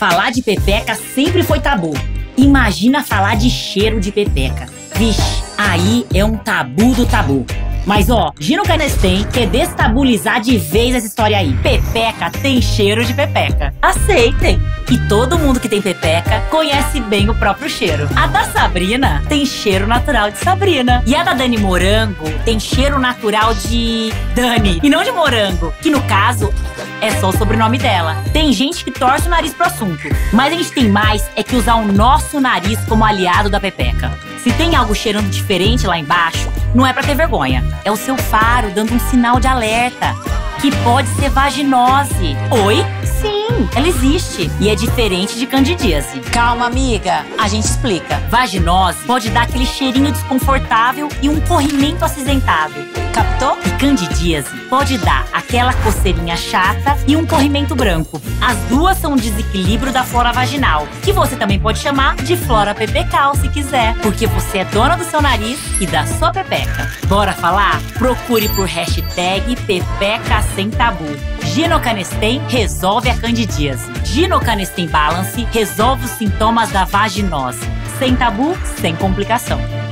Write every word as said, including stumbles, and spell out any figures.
falar de pepeca sempre foi tabu. Imagina falar de cheiro de pepeca. Vixe, aí é um tabu do tabu. Mas ó, Ginecanestem quer destabulizar de vez essa história aí. Pepeca tem cheiro de pepeca. Aceitem! E todo mundo que tem pepeca conhece bem o próprio cheiro. A da Sabrina tem cheiro natural de Sabrina. E a da Dani Morango tem cheiro natural de Dani. E não de morango, que no caso é só o sobrenome dela. Tem gente que torce o nariz pro assunto. Mas a gente tem mais é que usar o nosso nariz como aliado da pepeca. Se tem algo cheirando diferente lá embaixo, não é pra ter vergonha. É o seu faro dando um sinal de alerta, que pode ser vaginose. Oi? Sim, ela existe. E é diferente de candidíase. Calma, amiga. A gente explica. Vaginose pode dar aquele cheirinho desconfortável e um corrimento acinzentado. Captou? E candidíase pode dar aquela coceirinha chata e um corrimento branco. As duas são um desequilíbrio da flora vaginal, que você também pode chamar de flora pepecal se quiser, porque você é dona do seu nariz e da sua pepeca. Bora falar? Procure por hashtag Pepeca Sem Tabu. Ginecanestem resolve a candidíase. Ginecanestem Balance resolve os sintomas da vaginose. Sem tabu, sem complicação.